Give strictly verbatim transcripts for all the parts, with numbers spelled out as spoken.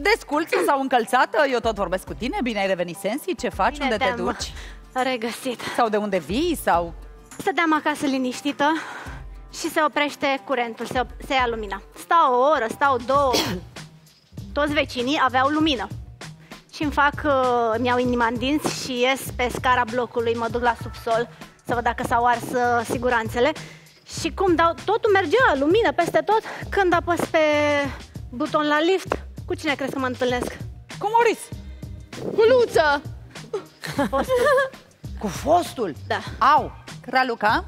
Desculță sau încălțată? Eu tot vorbesc cu tine. Bine ai revenit, Sensi? Ce faci? Bine, unde te te-am duci? regăsit. Sau de unde vii? Sau... Stăteam acasă liniștită și se oprește curentul, se, op- se ia lumina. Stau o oră, stau două. Toți vecinii aveau lumină. Și îmi fac, uh, mi-au inima în dinți și ies pe scara blocului, mă duc la subsol să văd dacă s-au ars uh, siguranțele. Și cum dau, totul mergea, lumină peste tot. Când apăs pe buton la lift, cu cine crezi că mă întâlnesc? Cu Moris! Cu Luță! Fostul. Cu fostul? Da. Au! Raluca?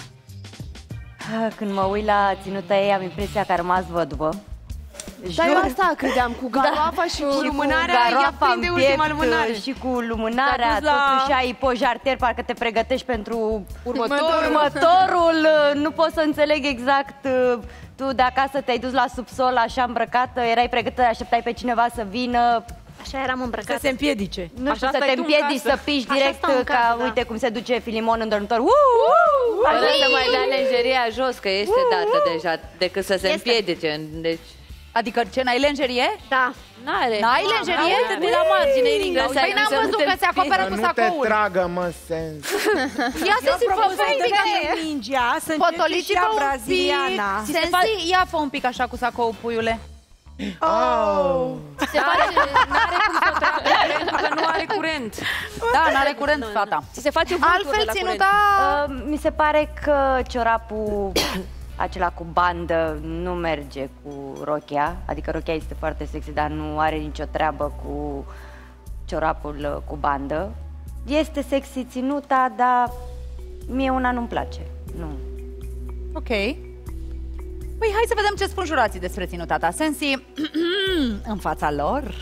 Când mă uit la ținuta ei, am impresia că a rămas văduvă. Dar eu asta credeam, cu garoafa da. și cu lumânarea, ea prinde ultima lumânare. Și cu lumânarea, la... totuși ai pojarter, parcă te pregătești pentru următorul. următorul. Nu pot să înțeleg exact. Tu de acasă te-ai dus la subsol așa îmbrăcată, erai pregătită, așteptai pe cineva să vină. Așa eram îmbrăcată. Să se împiedice. Nu știu, să te împiedici, să piși direct ca, casă, da. uite cum se duce Filimon în dormitor. Fără să mai dea lenjeria jos, că este dată deja, decât să se Este. împiedice. Deci... Adică ce, n-ai lenjerie? Da. N-are. N-ai lenjerie? Uite de la margine, Iringa. Păi n-am văzut că se acoperă cu Nu te sacoul. tragă, mă, Sens. Ia să se propun fă să-i un pic. dăm mingea, să încerce și ea braziliana. Sensi, ia fă un pic așa cu sacoul, puiule. Oh! Se face, n-are cum să o tragă, pentru că nu are curent. Da, n-are curent, fata. Ți se face vântul de Altfel la curent. ținuta... Uh, mi se pare că ciorapul acela cu bandă nu merge cu rochia. Adică rochia este foarte sexy, dar nu are nicio treabă cu ciorapul uh, cu bandă. Este sexy ținuta, dar mie una nu-mi place. Nu. Ok. Păi hai să vedem ce spun jurații despre ținuta ta, Sensi. În fața lor.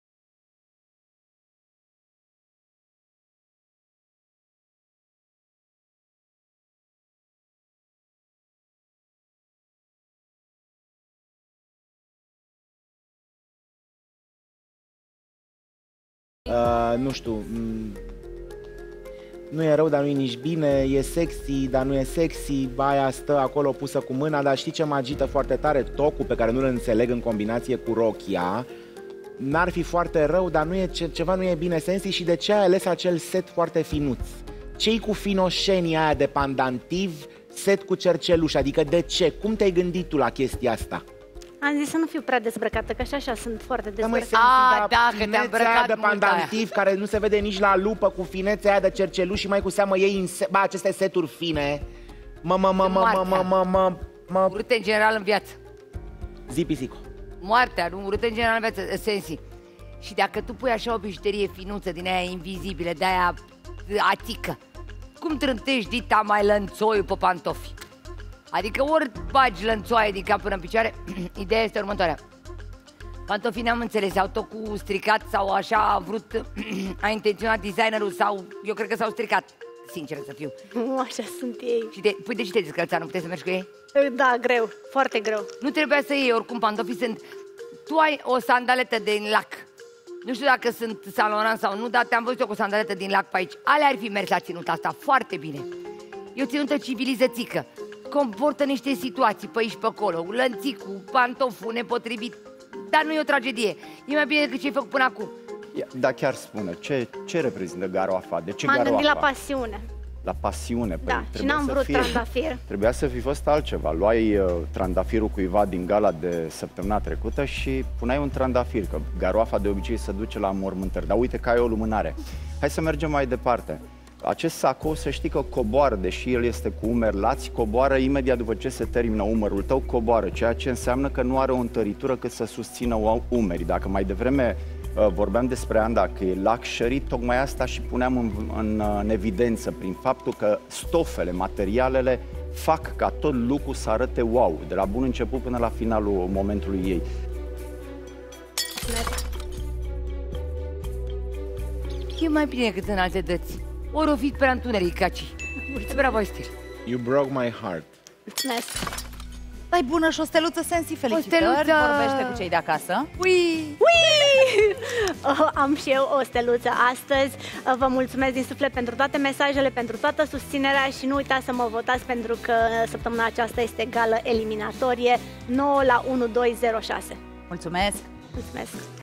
Uh, nu știu, nu e rău, dar nu e nici bine, e sexy, dar nu e sexy, aia stă acolo pusă cu mâna, dar știi ce mă agită foarte tare? Tocul pe care nu-l înțeleg în combinație cu rochia. N-ar fi foarte rău, dar nu e ce, ceva nu e bine, Sensi, și de ce ai ales acel set foarte finuț? Ce-i cu finoșenia aia de pandantiv, set cu cerceluș, adică de ce? Cum te-ai gândit tu la chestia asta? Am zis să nu fiu prea dezbrăcată, că așa, așa sunt foarte Da, mă, dezbrăcată. Sensi, A, dar da, că te-am finețea îmbrăcat aia de mult pandantiv care nu se vede nici la lupă, cu finețea aia de cerceluș și mai cu seamă ei în se... Ba, aceste seturi fine. Mă, mă, mă, mă, mă, mă, mă, mă, mă... Urâte în general în viață. Zi, pisico. Moartea, nu? Urâte în general în viață, Sensi. Și dacă tu pui așa o bijuterie finuță din aia invizibile, de aia atică, cum trântești dita mai lănțoiul pe pantofi? Adică ori bagi lănțoaie din cap până în picioare, ideea este următoarea. Pantofii n-am înțeles, au tot cu stricat sau așa a vrut, a intenționat designerul sau eu cred că s-au stricat, sincer să fiu. Nu, așa sunt ei. Și de, păi de ce te descălța, nu puteai să mergi cu ei? Da, greu, foarte greu. Nu trebuia să iei, oricum pantofii sunt... Tu ai o sandaletă din lac. Nu știu dacă sunt Saint Laurent sau nu, dar te-am văzut eu cu o sandaletă din lac pe aici. Alea ar fi mers la ținuta asta foarte bine. E o ținută civilizățică. Comportă niște situații pe aici pe acolo. Lănțicul, pantoful nepotrivit. Dar nu e o tragedie. E mai bine decât ce ai făcut până acum. Da, chiar spune, ce, ce reprezintă garoafa? De ce M-am garoafa? gândit la pasiune. La pasiune, Da, păi, și trebuia n-am să vrut fie, trandafir. Trebuia să fi fost altceva. Luai uh, trandafirul cuiva din gala de săptămâna trecută și puneai un trandafir, că garoafa de obicei se duce la mormântări. Dar uite că ai o lumânare. Hai să mergem mai departe. Acest sacou, să știi că coboară, deși el este cu umeri lați, coboară imediat după ce se termină umărul tău, coboară, ceea ce înseamnă că nu are o întăritură cât să susțină umerii. Dacă mai devreme uh, vorbeam despre Anda, că e luxury, tocmai asta și puneam în, în, în evidență prin faptul că stofele, materialele fac ca tot lucrul să arate wow, de la bun început până la finalul momentului ei. E mai bine decât în alte dăți. Ori o fi prea întuneric, caci. Bravo, Estel. You broke my heart. Mulțumesc. Ai bună și o steluță, Sensi, felicitări. steluță! Vorbește cu cei de acasă. Ui! Ui! Oh, am și eu o steluță astăzi. Vă mulțumesc din suflet pentru toate mesajele, pentru toată susținerea și nu uitați să mă votați pentru că săptămâna aceasta este gală eliminatorie nouă la unu doi zero șase. Mulțumesc! Mulțumesc!